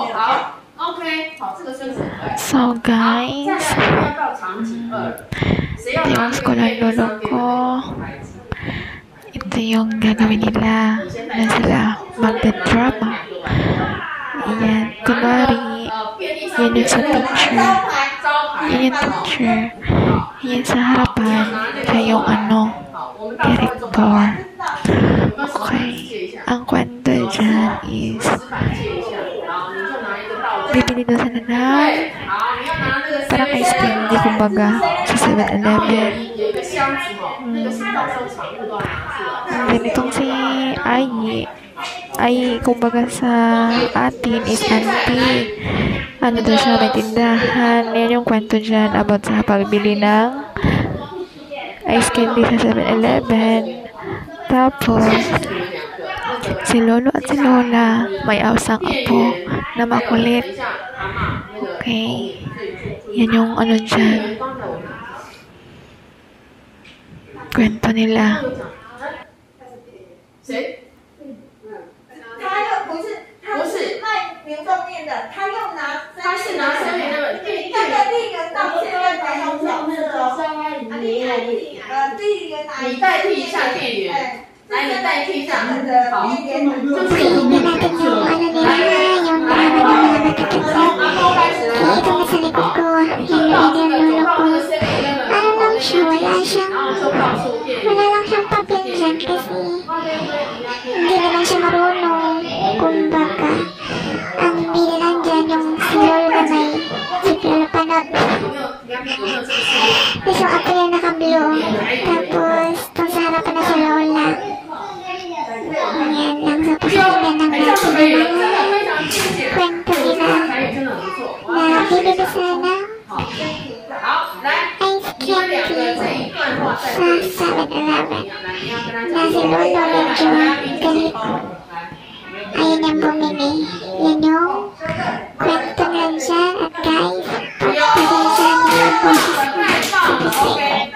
好 ，OK， 好，这个孙子很快。 So guys, 再来我们要到场景2了。谁要 ito 拿 yung 这 school 个 ng 便利 lolo 商店 ko. 的牌子？ Ito yung gagawin nila na sila magda-drama. Ayan, kunwari, yan yung sa picture. Yan yung picture. Yan sa harapan, siya yung character. Okay. Ang kwento dyan is, bibili daw sana ng parang ice candy, kumbaga, sa 7-Eleven. Ganitong si Ai, kumbaga sa atin is auntie. Ano daw siya, may tindahan. Yan yung kwento dyan about sa pagbili ng ice candy sa 7-Eleven. Tapos, si Lolo at si Lola may awsang apo na makulit. Okay. Yan yung ano dyan. Kwento nila. 谁？ 他又不是卖牛肉面的，他又拿他是拿生面那个那个店员到现在才有角色哦。第一个拿你代替一下店员，来，你代替一下。好，就是阿公开始了。你就到这个走到那个 7-Eleven 然后就告诉店员。 Wala lang siyang papinsan kasi hindi naman siya marunong. Kumbaga, ang bili lang dyan yung silol na may sipil panot. Tapos yung apo niya naka-blue. Tapos, itong sa harapan na si Lola. Ayan lang sa pakinggan ng natin kwento nila na bibili sana ice candy sa 7-Eleven na si Lolo medyo galit. Ayun yung bumili. Yan yung kwento lang siya. At guys, pasensya niyo yung boses ko.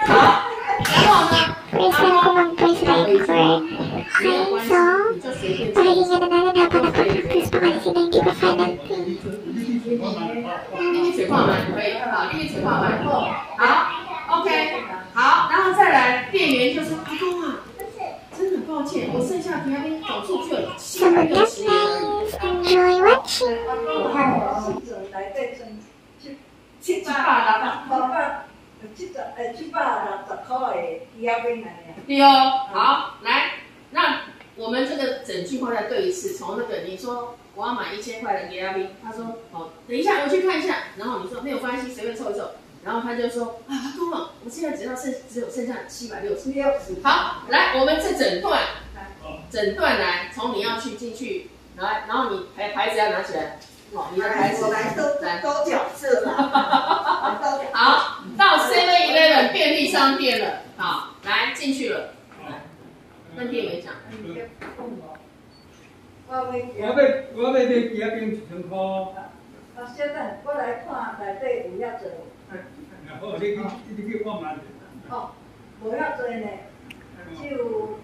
First time ko mag-voice record. Okay, so, pakinggan na natin habang nagpa-practice pa kasi na hindi pa final thing. 水泡满可以，好，一水泡满，好 ，OK， 好，然后再来，店员就说：“阿公啊，真的抱歉，我剩下平安找出去了 So good guys, enjoy watching. 对哦，好，来，那我们这个整句话再对一次，从那个你说我要买1000块的给阿斌，他说好，等一下我去看一下，然后你说没有关系，随便凑一凑，然后他就说啊，阿公啊，我现在只有剩下760。好，来，我们这整段来，从你要去进去，来，然后你牌子要拿起来，哦，你的牌子来都角色了。 好，到 7-Eleven 便利商店了，好，来进去了，跟店员讲。 我要买几啊冰1000块。 小等，我来看内底有遐多。 好，你去看嘛。 哦，无遐多呢，只有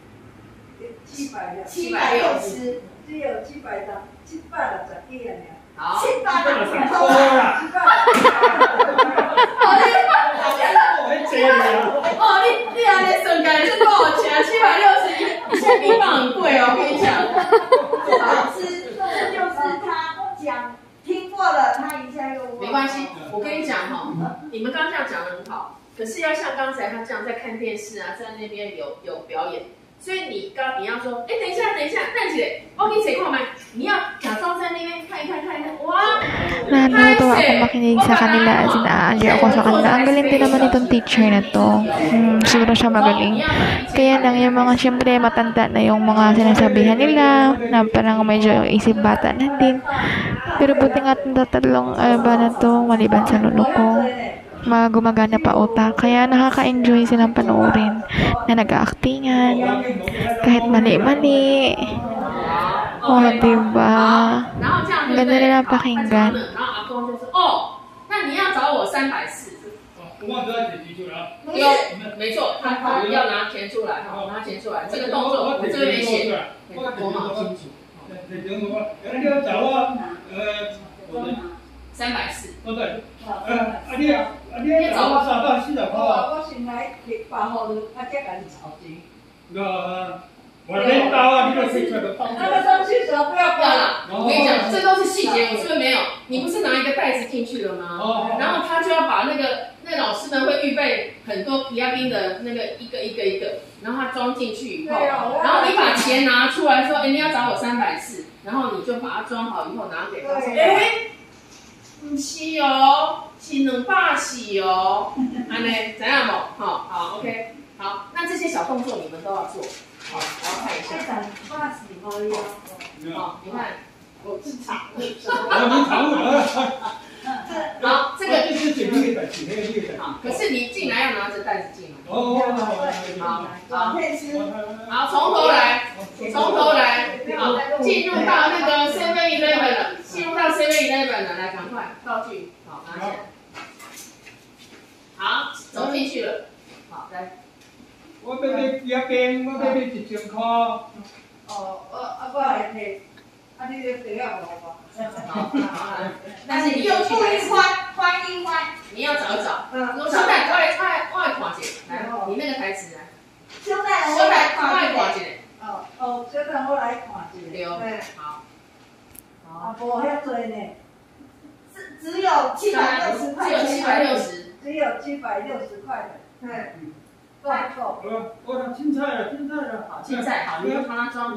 760，只有760几啊尔。 好。 760块。 哦，你安尼算起来是多少钱？761，现在冰棒很贵哦，我跟你讲。 好吃，这就是他讲听过了，他一下又忘了。 没关系，我跟你讲哈，你们刚刚这样讲的很好，可是要像刚才他这样在看電視啊，在那邊有表演，所以你要說，哎，等一下，站起來，我給你誰看麥？你要假裝在那邊看一看，哇！ Natutuwa ako makinig sa kanila as inaali ako sa kanila. Ang galing din naman itong teacher na to. Siguro siya magaling. Kaya lang yung mga siyempre matanda na yung mga sinasabihan nila na parang medyo isip bata na din. Pero buti nga tatalong ba na to maliban sa lolo ko. Gumagana pa utak. Kaya nakaka-enjoy silang panoorin na nag-aactingan. Kahit mali-mali. Oh, diba? Ang ganda nila pakinggan. 那你要找我340。有，没错，他要拿钱出来，拿钱出来。这个动作我这边没写，多好清楚。 你要找我 340。 对对。你找我340块。 我先来8号的，才甲你吵钱。 我领导啊，你都推出来都放。 那个东西什么不要管了。 我跟你讲，这都是细节，我是不是没有？你不是拿一个袋子进去了吗？然后他就要把那老师们会预备很多皮亚宾的那个一个，然后他装进去以后，然后你把钱拿出来说，你要找我340，然后你就把它装好以后拿给他说，不是哦，是240哦，安尼怎样不？好 OK， 好，那这些小动作你们都要做。好，我要看一下。好，你看，我是常务。 你常务好，这个是简历的，简历的。 好，可是你进来要拿着袋子进来。好，从头来，好，进入到那个 7-Eleven 了，进入到 7-Eleven 了，来，赶快道具，好，拿起来。好，走进去了，好，来。 我要买几边，我要买1000块。 我来提，你就不要我。 但是你用故意翻， 你要找一找。小戴，我来看一下，来，你那个台词来。 小戴， 我来看一下。 小戴，我来看一下。 对，好。 无遐多呢，只有760块。只有760块的，够。 我拿青菜了。 好，青菜好，你就帮他装，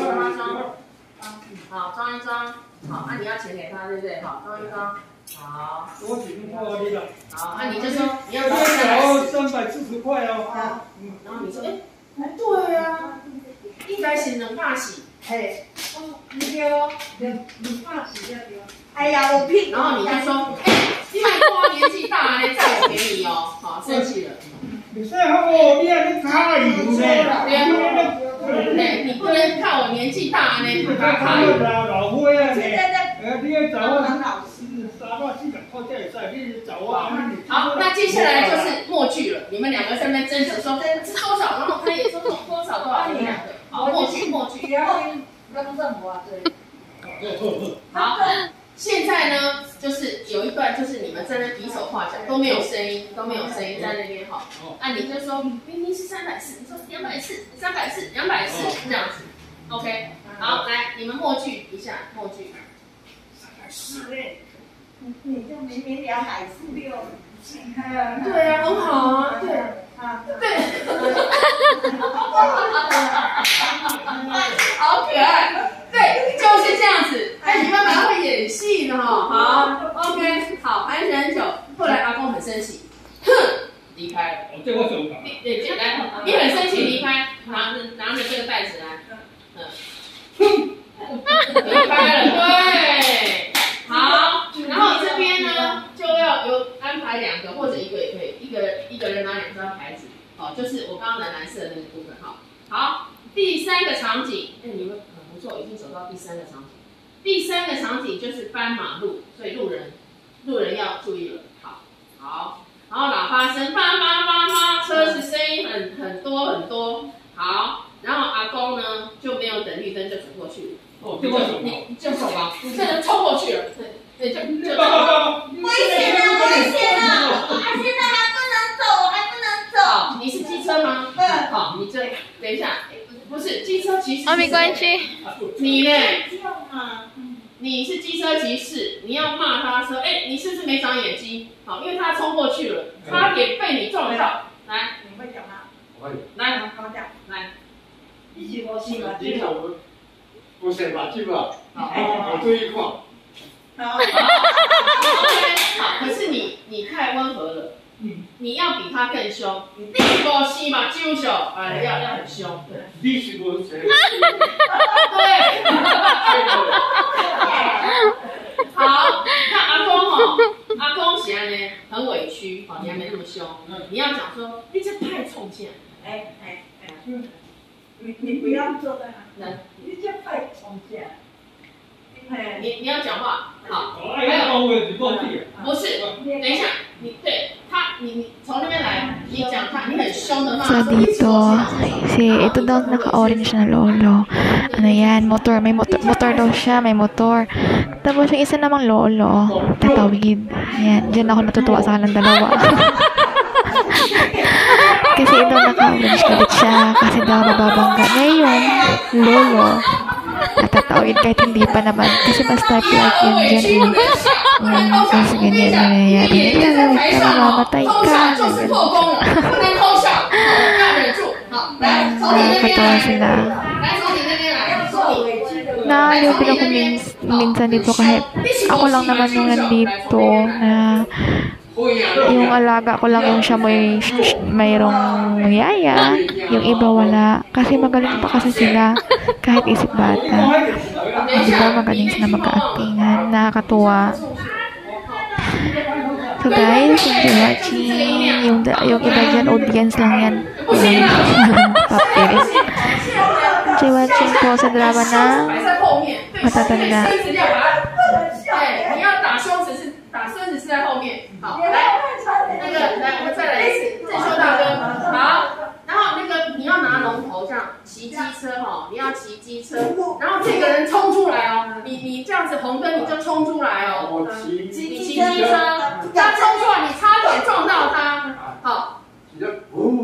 好，装一装。好，你要钱给他，对不对？好，装一装。好。 我1000块你了。 好，你就说你要 340块哦。 然后你说，对啊，应该是240。 嘿，对哦，240要对。哎呀，我屁！ 然后你就说，你卖瓜年纪大呢，占我便宜哦。好，生气了。 你说好哦，你还卡油呢？ 对，你不能看我年纪大呢，不卡卡油。 老伙啊，你要找我340块才会使，你找我。 好，那接下来就是默剧了，你们两个在那边争执说是多少，然后他也说多少，你们两个。好，默剧。好。现在呢，就是有一段，就是你们在那比手画脚，都没有声音在那边哈。你就说明明是340，你说240、340、240这样子 ，OK。好，来，你们默剧一下，默剧。 340，你就明明246。 对啊，很好啊，对。好可爱，对，就是这样子。你们蛮会演戏的哈。好 ，OK， 好，安全很久。后来阿公很生气，哼，离开了。 这我手感。 来，你很生气离开，拿着这个袋子来，离开了，对。好，然后这边呢就要有安排2个或者1个也可以，一个人拿2张牌子。好，就是我刚刚的蓝色的那个部分哈。好，第3个场景，你们很不错，已经走到第3个场景。第3个场景就是斑马路，所以路人要注意了。好，然后喇叭声，叭叭叭叭，车子声音很多。好，然后阿公呢就没有等绿灯就走过去了。你就走吧，你这人冲过去了，对，就。 危险啊！现在还不能走。 好，你是机车吗？好，你这等一下，不是机车骑士。 没关系。 你呢？你是机车骑士，你要骂他说，你是不是没长眼睛？好，因为他冲过去了，差点被你撞到。来， 你会讲吗？ 我会。 来， 来。你是我是嘛？ 我选马具吧。我注意看。 好，可是你太温和了。你要比他更凶，你不是嘛，揪手，要很凶，对。 你是我谁？ 对。好，那阿公是安呢，很委屈，你还没那么凶，你要讲说，你这太冲劲， 你不要做的，你这太冲劲。 你要讲话，好。 还有， 不是，等一下，你从那边来，你讲他，你很凶的骂。 So dito, ito daw naka-orange na lolo. ano yan, motor. May motor daw siya, may motor. Tapos yung isa namang lolo, tatawid. Yan, dyan ako natutuwa sa kanilang dalawa. Kasi ito naka-orange galit siya. Kasi daw mababangga niya yung lolo. At tatawid kahit hindi pa naman. Kasi mas type like yun dyan eh. Kasi ganyan na nangyayari. Lalawit ka, mamamatay ka. Nakakatawa sila. Naaliw din ako minsan dito kahit ako lang naman yung nandito na yung alaga ko lang yung siya mayroong yaya, yung iba wala. Kasi magaling pa kasi sila kahit isip bata. Diba magaling sila mag-actingan. Nakakatuwa. So guys, enjoy watching. Yung iba dyan, audience lang yan. Papel. Enjoy watching po sa drama na matatanda. 打孙子是在后面，好，来，来，我们再来一次，正修大哥，好，然后那个你要拿龙头这样骑机车哈，你要骑机车，然后这个人冲出来哦，你这样子红灯你就冲出来哦，你骑机车，他冲出来你差点撞到他，好，你差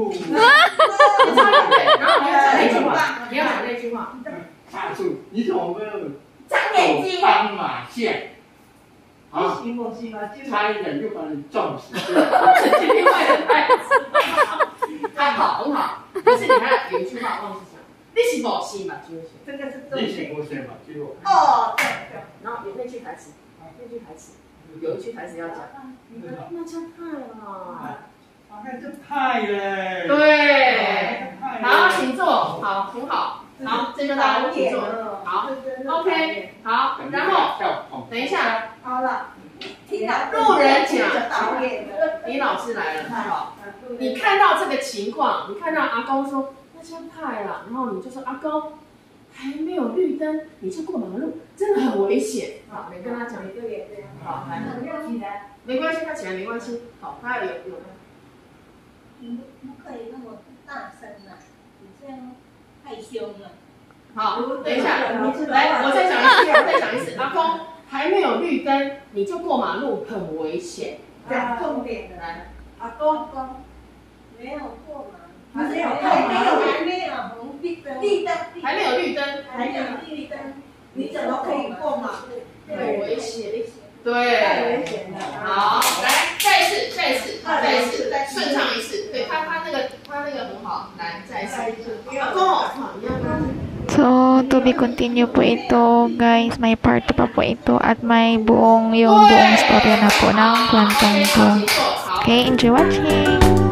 点对，然后你要讲那句话，你要讲那句话， 卡住，你怎么没有长眼睛？ 斑马线？ 啊！差一点就把你撞死。 今天坏人还好，很好。可是你还有一句话忘记讲，你是无心嘛？就是这个是你是无心嘛？就哦，对对。 然后有那句台词，那句台词，有一句台词要讲，那叫太了。 那就太嘞。 对。好，请坐。好，很好。好，这就大家请坐。好 ，OK， 好，然后等一下。 好了， 路人甲，李老师来了，好，你看到这个情况，你看到阿公说那叫派了，然后你就说阿公还没有绿灯你就过马路，真的很危险。好，你跟他讲，好，来，没关系，他起来没关系。好，他有。 你不可以那么大声啊，你这样太凶了。好， 等一下，来，我再讲一次，阿公。 还没有绿灯，你就过马路，很危险。 讲重点的来，阿公，没有过马路，还没有红绿灯， 还没有绿灯， 你怎么可以过马路？ 很危险，对，太危险了。好，来，再一次，顺畅一次。对他那个很好，来，再一次。阿公，好，你要跟。 So, to be continue po ito, guys. May part 2 pa po ito at may yung buong storya na po ng Kwentong 2. Okay, enjoy watching!